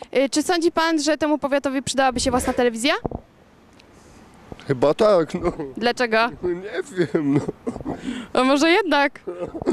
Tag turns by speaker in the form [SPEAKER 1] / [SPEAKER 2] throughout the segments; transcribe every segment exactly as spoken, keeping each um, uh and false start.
[SPEAKER 1] Y, Czy sądzi pan, że temu powiatowi przydałaby się własna telewizja?
[SPEAKER 2] Chyba tak, no.
[SPEAKER 1] Dlaczego?
[SPEAKER 2] Nie wiem, no.
[SPEAKER 1] A może jednak?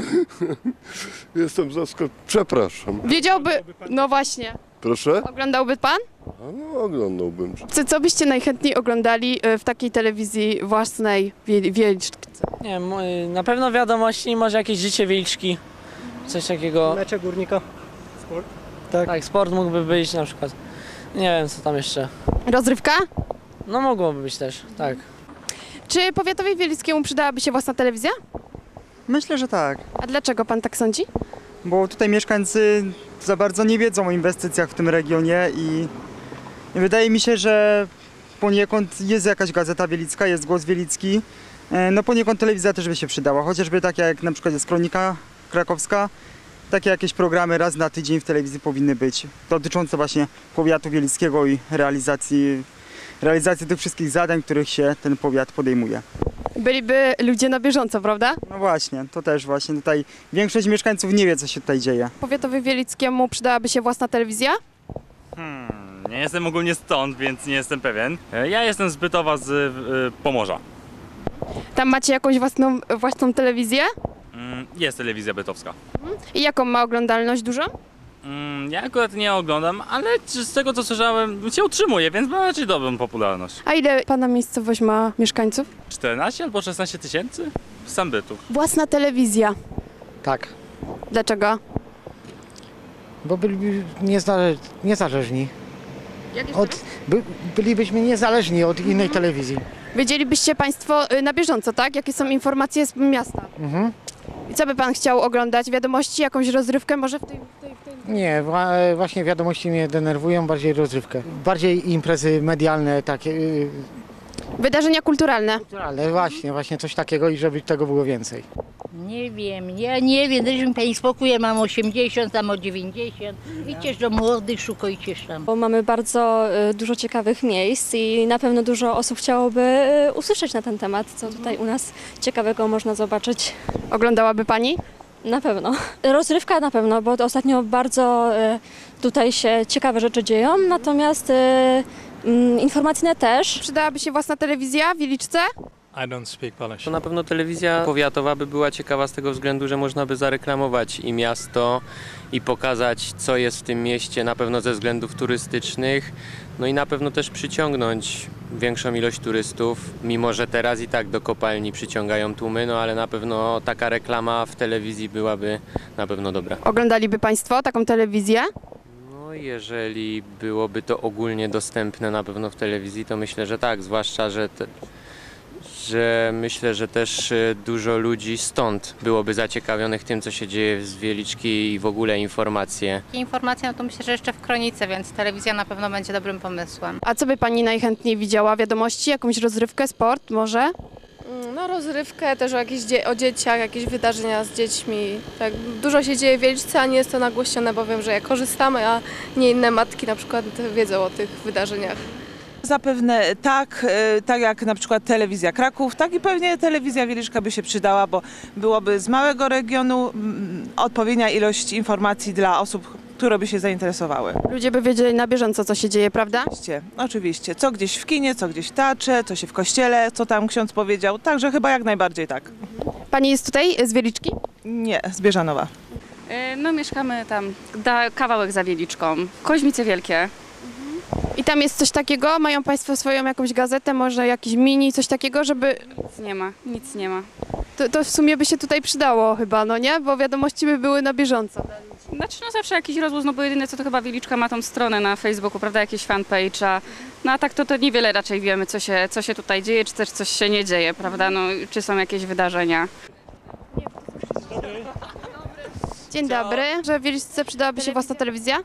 [SPEAKER 2] Jestem zaskoczony. Przepraszam.
[SPEAKER 1] Wiedziałby... No właśnie.
[SPEAKER 2] Proszę?
[SPEAKER 1] Oglądałby pan?
[SPEAKER 2] A no, oglądałbym.
[SPEAKER 1] Co, co byście najchętniej oglądali y, w takiej telewizji własnej Wiel- Wieliczce?
[SPEAKER 3] Nie wiem, mo- na pewno wiadomości, może jakieś życie Wieliczki, coś takiego.
[SPEAKER 4] Mecze Górnika. Sport. Tak.
[SPEAKER 3] Tak, sport mógłby być na przykład. Nie wiem, co tam jeszcze.
[SPEAKER 1] Rozrywka?
[SPEAKER 3] No mogłoby być też, tak.
[SPEAKER 1] Czy powiatowi wielickiemu przydałaby się własna telewizja?
[SPEAKER 5] Myślę, że tak,
[SPEAKER 1] A dlaczego pan tak sądzi?
[SPEAKER 5] bo tutaj mieszkańcy za bardzo nie wiedzą o inwestycjach w tym regionie i wydaje mi się, że poniekąd jest jakaś gazeta wielicka, jest Głos Wielicki, e, no poniekąd telewizja też by się przydała, chociażby takie jak na przykład jest Kronika Krakowska, takie jakieś programy raz na tydzień w telewizji powinny być, dotyczące właśnie powiatu wielickiego i realizacji, realizacji tych wszystkich zadań, których się ten powiat podejmuje.
[SPEAKER 1] Byliby ludzie na bieżąco, prawda?
[SPEAKER 5] No właśnie, to też właśnie tutaj większość mieszkańców nie wie, co się tutaj dzieje.
[SPEAKER 1] Powiatowi wielickiemu przydałaby się własna telewizja?
[SPEAKER 6] Hmm, nie jestem ogólnie stąd, więc nie jestem pewien. E, Ja jestem z Bytowa, z y, Pomorza.
[SPEAKER 1] Tam macie jakąś własną, własną telewizję?
[SPEAKER 6] Mm, Jest telewizja bytowska.
[SPEAKER 1] I jaką ma oglądalność? Dużą?
[SPEAKER 6] Mm, Ja akurat nie oglądam, ale z tego co słyszałem się utrzymuje, więc ma raczej dobrą popularność.
[SPEAKER 1] A ile pana miejscowość ma mieszkańców?
[SPEAKER 6] czternaście albo szesnaście tysięcy? Sam Bytów.
[SPEAKER 1] Własna telewizja.
[SPEAKER 7] Tak,
[SPEAKER 1] Dlaczego?
[SPEAKER 7] bo byliby niezale niezależni. Od, by, bylibyśmy niezależni od innej telewizji.
[SPEAKER 1] Wiedzielibyście państwo y, na bieżąco, tak? Jakie są informacje z miasta?
[SPEAKER 7] Mhm.
[SPEAKER 1] I co by pan chciał oglądać? Wiadomości, jakąś rozrywkę może w tej... W tej, w tej...
[SPEAKER 7] Nie, wa, właśnie wiadomości mnie denerwują, bardziej rozrywkę. Bardziej imprezy medialne, takie yy,
[SPEAKER 1] Wydarzenia kulturalne.
[SPEAKER 7] kulturalne, właśnie, właśnie coś takiego i żeby tego było więcej.
[SPEAKER 8] Nie wiem, ja nie wiem, dajże mi pani spokój, ja mam osiemdziesiąt, tam o dziewięćdziesiąt. Idźesz do młodych, szukajcie tam.
[SPEAKER 9] Bo mamy bardzo y, dużo ciekawych miejsc i na pewno dużo osób chciałoby y, usłyszeć na ten temat, co tutaj u nas ciekawego można zobaczyć.
[SPEAKER 1] Oglądałaby pani?
[SPEAKER 9] Na pewno. Rozrywka na pewno, bo ostatnio bardzo y, tutaj się ciekawe rzeczy dzieją, natomiast y, y, informacyjne też.
[SPEAKER 1] Przydałaby się własna telewizja w Wieliczce?
[SPEAKER 4] I don't speak Polish.
[SPEAKER 10] To na pewno telewizja powiatowa by była ciekawa z tego względu, że można by zareklamować i miasto i pokazać, co jest w tym mieście, na pewno ze względów turystycznych, no i na pewno też przyciągnąć większą ilość turystów, mimo że teraz i tak do kopalni przyciągają tłumy, no ale na pewno taka reklama w telewizji byłaby na pewno dobra.
[SPEAKER 1] Oglądaliby państwo taką telewizję?
[SPEAKER 10] No jeżeli byłoby to ogólnie dostępne na pewno w telewizji, to myślę, że tak, zwłaszcza, że te, że myślę, że też dużo ludzi stąd byłoby zaciekawionych tym, co się dzieje z Wieliczki i w ogóle informacje.
[SPEAKER 11] Informacja, no to myślę, że jeszcze w Kronice, więc telewizja na pewno będzie dobrym pomysłem.
[SPEAKER 1] A co by pani najchętniej widziała? Wiadomości, jakąś rozrywkę, sport może?
[SPEAKER 12] No rozrywkę, też o, jakieś dzie- o dzieciach, jakieś wydarzenia z dziećmi. Tak, dużo się dzieje w Wieliczce, a nie jest to nagłośnione, bo wiem, że ja korzystamy, a nie inne matki na przykład wiedzą o tych wydarzeniach.
[SPEAKER 13] Zapewne tak, tak jak na przykład telewizja Kraków, tak i pewnie telewizja Wieliczka by się przydała, bo byłoby z małego regionu odpowiednia ilość informacji dla osób, które by się zainteresowały.
[SPEAKER 1] Ludzie by wiedzieli na bieżąco, co się dzieje, prawda?
[SPEAKER 13] Oczywiście, oczywiście. Co gdzieś w kinie, co gdzieś w teatrze, co się w kościele, co tam ksiądz powiedział. Także chyba jak najbardziej tak.
[SPEAKER 1] Pani jest tutaj z Wieliczki?
[SPEAKER 13] Nie, z Bieżanowa.
[SPEAKER 14] No mieszkamy tam, da, kawałek za Wieliczką, Koźmice Wielkie.
[SPEAKER 1] I tam jest coś takiego? Mają państwo swoją jakąś gazetę, może jakiś mini, coś takiego, żeby...
[SPEAKER 14] Nic nie ma, nic nie ma.
[SPEAKER 1] To, to w sumie by się tutaj przydało chyba, no nie? Bo wiadomości by były na bieżąco.
[SPEAKER 14] Znaczy no zawsze jakiś rozgłos, no bo jedyne co to chyba Wieliczka ma tą stronę na Facebooku, prawda, jakiś fanpage, a no a tak to, to niewiele raczej wiemy, co się, co się tutaj dzieje, czy też coś się nie dzieje, prawda, no czy są jakieś wydarzenia.
[SPEAKER 1] Dzień dobry, że w Wieliczce przydałaby się własna telewizja?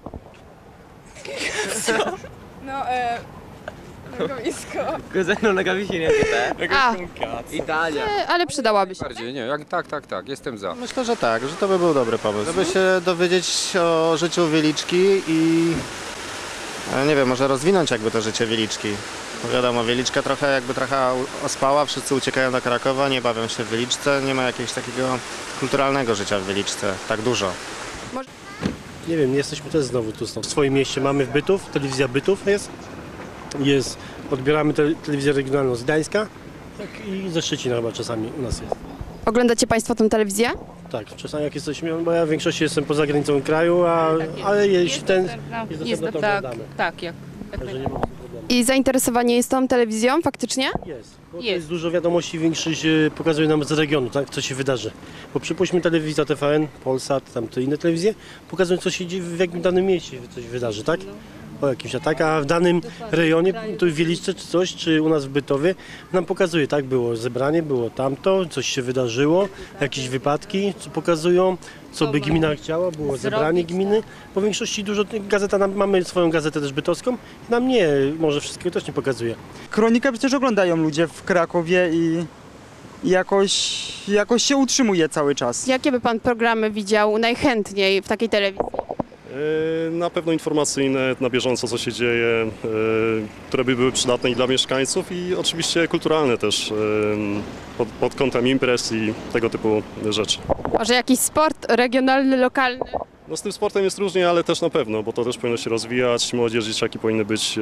[SPEAKER 12] No, e... Logowisko.
[SPEAKER 15] Cos'è? Non la capisci neanche te?
[SPEAKER 1] A,
[SPEAKER 15] Italia.
[SPEAKER 1] e, ale przydałaby się.
[SPEAKER 16] Bardziej, nie, jak, tak, tak, tak, jestem za.
[SPEAKER 17] Myślę, że tak, że to by był dobry pomysł. Żeby się dowiedzieć o życiu Wieliczki i nie wiem, może rozwinąć jakby to życie Wieliczki. Bo wiadomo, Wieliczka trochę jakby trochę ospała, wszyscy uciekają do Krakowa, nie bawią się w Wieliczce, nie ma jakiegoś takiego kulturalnego życia w Wieliczce, tak dużo.
[SPEAKER 1] Może...
[SPEAKER 18] Nie wiem, nie jesteśmy też znowu tu stąd. W swoim mieście mamy w Bytów, telewizja Bytów jest. Jest, odbieramy te, telewizję regionalną z Gdańska, tak, i ze Szczecina chyba czasami u nas jest.
[SPEAKER 1] Oglądacie Państwo tę telewizję?
[SPEAKER 18] Tak, czasami jak jesteśmy, bo ja w większości jestem poza granicą kraju, a, ale jeśli ten jest dostępny, to oglądamy.
[SPEAKER 14] Tak, jak.
[SPEAKER 18] Także nie ma problemu.
[SPEAKER 1] I zainteresowanie jest tą telewizją faktycznie?
[SPEAKER 18] Jest, bo to jest dużo wiadomości, większość e, pokazuje nam z regionu, tak, co się wydarzy. Bo przypuśćmy telewizja T V N, Polsat, tam te inne telewizje, pokazują, co się dzieje w jakim danym mieście, coś wydarzy, tak? O jakimś ataku, a w danym rejonie, tu w Wieliczce czy coś, czy u nas w Bytowie, nam pokazuje, tak, było zebranie, było tamto, coś się wydarzyło, jakieś wypadki, co pokazują, co by gmina chciała, było zebranie gminy. Po większości dużo, gazeta, nam, mamy swoją gazetę też bytowską, nam nie, może wszystkiego też nie pokazuje.
[SPEAKER 5] Kronikę przecież oglądają ludzie w Krakowie i i jakoś, jakoś się utrzymuje cały czas.
[SPEAKER 1] Jakie by Pan programy widział najchętniej w takiej telewizji?
[SPEAKER 19] Na pewno informacyjne, na bieżąco co się dzieje, które by były przydatne i dla mieszkańców i oczywiście kulturalne też pod, pod kątem imprez i tego typu rzeczy.
[SPEAKER 1] Może jakiś sport regionalny, lokalny?
[SPEAKER 19] No z tym sportem jest różnie, ale też na pewno, bo to też powinno się rozwijać, młodzież, dzieciaki powinny być,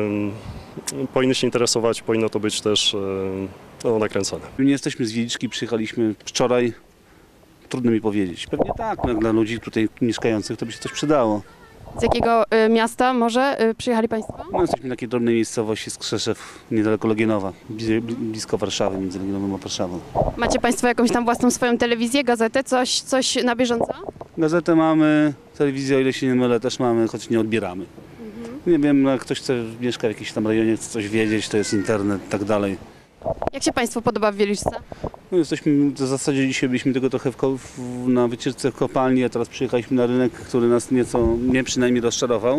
[SPEAKER 19] powinny się interesować, powinno to być też no, nakręcone.
[SPEAKER 20] Nie jesteśmy z Wieliczki, przyjechaliśmy wczoraj. Trudno mi powiedzieć. Pewnie tak, no, dla ludzi tutaj mieszkających to by się coś przydało.
[SPEAKER 1] Z jakiego y, miasta może y, przyjechali Państwo?
[SPEAKER 20] No, jesteśmy w takiej drobnej miejscowości Skrzeszew, niedaleko Legienowa, blisko Warszawy, między Legionową a Warszawą.
[SPEAKER 1] Macie Państwo jakąś tam własną swoją telewizję, gazetę, coś, coś na bieżąco?
[SPEAKER 20] Gazetę mamy, telewizję, o ile się nie mylę, też mamy, choć nie odbieramy. Mhm. Nie wiem, jak ktoś chce, mieszka w jakimś tam rejonie, chce coś wiedzieć, to jest internet i tak dalej.
[SPEAKER 1] Jak się Państwu podoba w Wieliczce?
[SPEAKER 20] No jesteśmy, w zasadzie dzisiaj byliśmy tylko trochę w, w, na wycieczce w kopalni, a teraz przyjechaliśmy na rynek, który nas nieco, mnie przynajmniej rozczarował.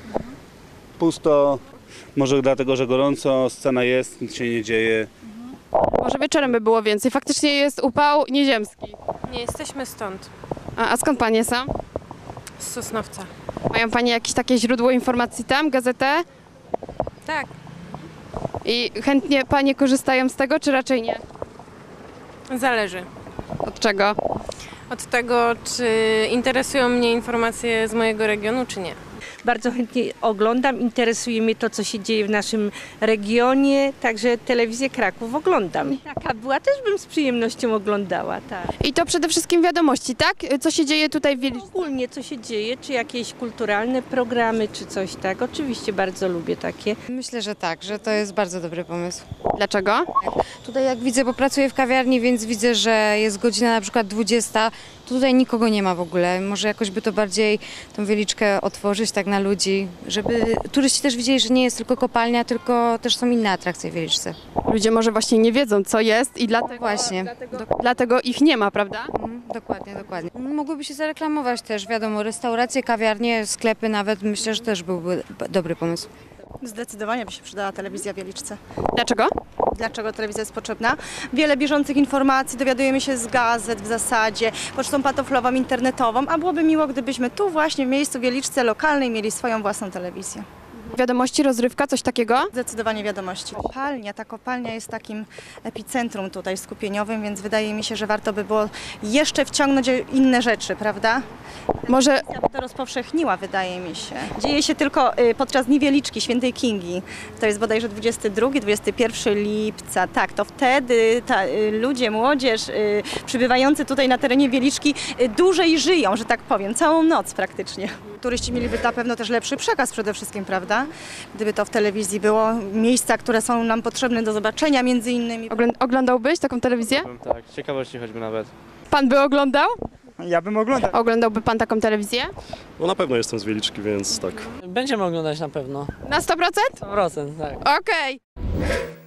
[SPEAKER 20] Pusto, może dlatego, że gorąco, scena jest, nic się nie dzieje.
[SPEAKER 1] Może wieczorem by było więcej. Faktycznie jest upał nieziemski.
[SPEAKER 21] Nie jesteśmy stąd.
[SPEAKER 1] A, a skąd Panie są?
[SPEAKER 21] Z Sosnowca.
[SPEAKER 1] Mają Panie jakieś takie źródło informacji tam, gazetę?
[SPEAKER 21] Tak.
[SPEAKER 1] I chętnie Panie korzystają z tego, czy raczej nie?
[SPEAKER 21] Zależy.
[SPEAKER 1] Od czego?
[SPEAKER 21] Od tego, czy interesują mnie informacje z mojego regionu, czy nie.
[SPEAKER 22] Bardzo chętnie oglądam, interesuje mnie to, co się dzieje w naszym regionie, także telewizję Kraków oglądam. Taka była, też bym z przyjemnością oglądała, tak.
[SPEAKER 1] I to przede wszystkim wiadomości, tak? Co się dzieje tutaj w Wieliczce?
[SPEAKER 22] Ogólnie co się dzieje, czy jakieś kulturalne programy, czy coś tak. Oczywiście bardzo lubię takie.
[SPEAKER 23] Myślę, że tak, że to jest bardzo dobry pomysł.
[SPEAKER 1] Dlaczego?
[SPEAKER 23] Tutaj jak widzę, bo pracuję w kawiarni, więc widzę, że jest godzina na przykład dwudziesta. Tutaj nikogo nie ma w ogóle. Może jakoś by to bardziej tą Wieliczkę otworzyć tak na ludzi, żeby turyści też widzieli, że nie jest tylko kopalnia, tylko też są inne atrakcje w Wieliczce.
[SPEAKER 1] Ludzie może właśnie nie wiedzą, co jest i dlatego,
[SPEAKER 23] właśnie.
[SPEAKER 1] dlatego, dlatego ich nie ma, prawda?
[SPEAKER 23] Mm, dokładnie, dokładnie. Mogłyby się zareklamować też, wiadomo, restauracje, kawiarnie, sklepy nawet. Myślę, że też byłby dobry pomysł.
[SPEAKER 24] Zdecydowanie by się przydała telewizja w Wieliczce.
[SPEAKER 1] Dlaczego?
[SPEAKER 24] Dlaczego telewizja jest potrzebna? Wiele bieżących informacji dowiadujemy się z gazet w zasadzie, pocztą pantoflową, internetową, a byłoby miło, gdybyśmy tu właśnie w miejscu Wieliczce lokalnej mieli swoją własną telewizję.
[SPEAKER 1] Wiadomości, rozrywka, coś takiego?
[SPEAKER 24] Zdecydowanie wiadomości. Kopalnia, ta kopalnia jest takim epicentrum tutaj skupieniowym, więc wydaje mi się, że warto by było jeszcze wciągnąć inne rzeczy, prawda?
[SPEAKER 1] Może
[SPEAKER 24] by to rozpowszechniła, wydaje mi się. Dzieje się tylko podczas Dni Wieliczki, Świętej Kingi. To jest bodajże dwudziestego drugiego do dwudziestego pierwszego lipca. Tak, to wtedy ta, ludzie, młodzież przybywający tutaj na terenie Wieliczki dłużej żyją, że tak powiem, całą noc praktycznie. Turyści mieliby na pewno też lepszy przekaz przede wszystkim, prawda? Gdyby to w telewizji było, miejsca, które są nam potrzebne do zobaczenia między innymi.
[SPEAKER 1] Oglądałbyś taką telewizję?
[SPEAKER 25] Tak, z ciekawości choćby nawet.
[SPEAKER 1] Pan by oglądał?
[SPEAKER 5] Ja bym oglądał.
[SPEAKER 1] Oglądałby Pan taką telewizję?
[SPEAKER 19] No na pewno jestem z Wieliczki, więc tak.
[SPEAKER 3] Będziemy oglądać na pewno.
[SPEAKER 1] Na sto procent?
[SPEAKER 3] sto procent, tak.
[SPEAKER 1] Okej. Okay.